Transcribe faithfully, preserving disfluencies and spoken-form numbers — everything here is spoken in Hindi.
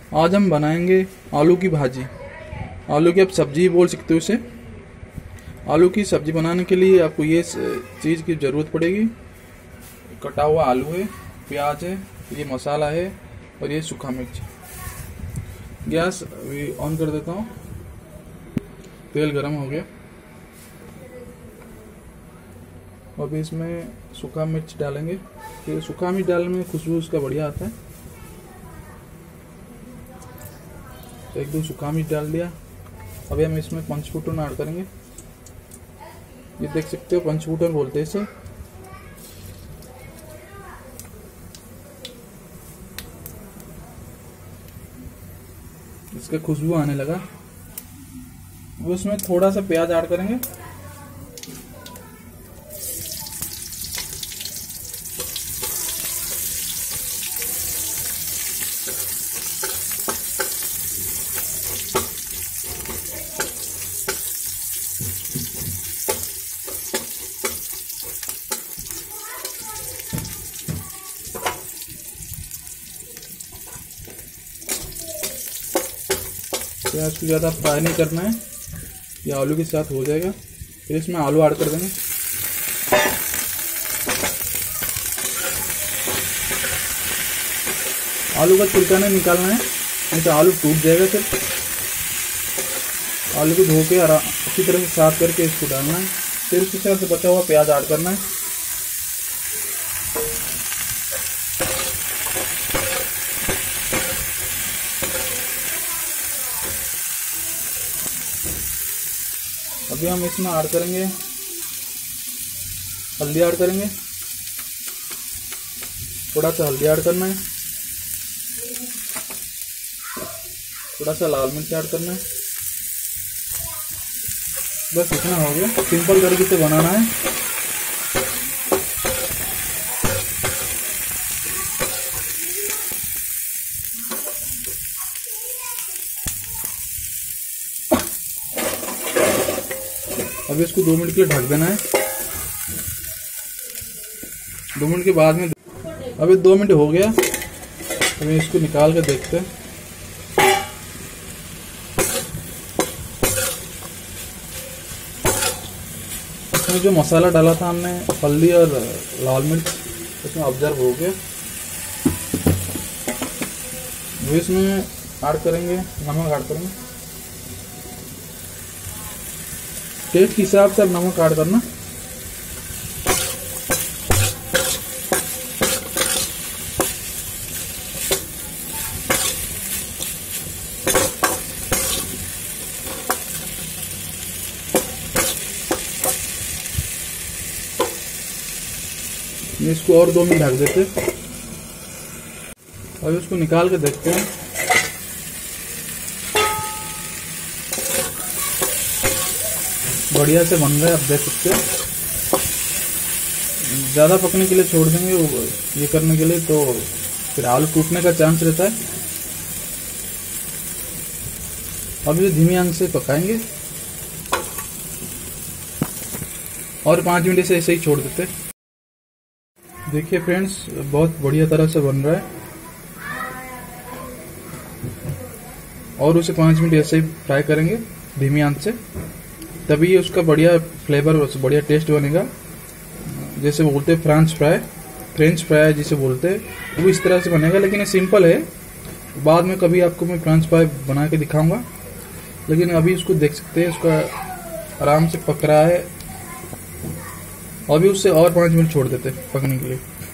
आज हम बनाएंगे आलू की भाजी। आलू की आप सब्जी बोल सकते हो इसे। आलू की सब्जी बनाने के लिए आपको ये चीज़ की ज़रूरत पड़ेगी। कटा हुआ आलू है, प्याज है, ये मसाला है और ये सूखा मिर्च। गैस अभी ऑन कर देता हूँ। तेल गरम हो गया। अभी इसमें सूखा मिर्च डालेंगे। फिर सूखा मिर्च डालने में खुशबू उसका बढ़िया आता है। तो एक दो सूखा मिर्च डाल दिया। अभी हम इसमें पंचफुटन ऐड करेंगे। ये देख सकते हो, पंचफुटन बोलते हैं इसे। इसका खुशबू आने लगा। वो इसमें थोड़ा सा प्याज ऐड करेंगे। प्याज को ज़्यादा फ्राई नहीं करना है, ये आलू के साथ हो जाएगा। फिर इसमें आलू ऐड कर देंगे। आलू का छिलका नहीं निकालना है, नहीं तो आलू टूट जाएगा। फिर आलू को धो के अच्छी तरह से साफ करके इसको डालना है। फिर उसके साथ बचा हुआ प्याज ऐड करना है। अभी हम इसमें ऐड करेंगे हल्दी ऐड करेंगे। थोड़ा सा हल्दी ऐड करना है। थोड़ा सा लाल मिर्च ऐड करना है। बस इतना हो गया। सिंपल तरीके से बनाना है। अभी इसको दो मिनट के लिए ढक देना है। दो मिनट के बाद में, अभी दो मिनट हो गया। अभी इसको निकाल कर देखते हैं। इसमें जो मसाला डाला था हमने, हल्दी और लाल मिर्च, इसमें ऑब्जर्व हो गया। वो इसमें ऐड करेंगे, नमक ऐड करेंगे। टेस्ट के हिसाब से नमक ऐड करना। इसको और दो मिनट ढक देते। अभी उसको निकाल के देखते हैं। बढ़िया से बन रहा है, आप देख सकते हो। ज़्यादा पकने के लिए छोड़ देंगे ये करने के लिए, तो फिर आलू टूटने का चांस रहता है। अब ये धीमी आंच से पकाएंगे और पाँच मिनट से ऐसे ही छोड़ देते। देखिए फ्रेंड्स, बहुत बढ़िया तरह से बन रहा है। और उसे पाँच मिनट ऐसे ही फ्राई करेंगे धीमी आंच से, तभी उसका बढ़िया फ्लेवर, बढ़िया टेस्ट बनेगा। जैसे बोलते हैं फ्रेंच फ्राई, फ्रेंच फ्राई जिसे बोलते हैं, वो इस तरह से बनेगा। लेकिन ये सिंपल है। बाद में कभी आपको मैं फ्रेंच फ्राई बना के दिखाऊंगा। लेकिन अभी इसको देख सकते हैं, उसका आराम से पक रहा है। अभी उससे और पाँच मिनट छोड़ देते पकने के लिए।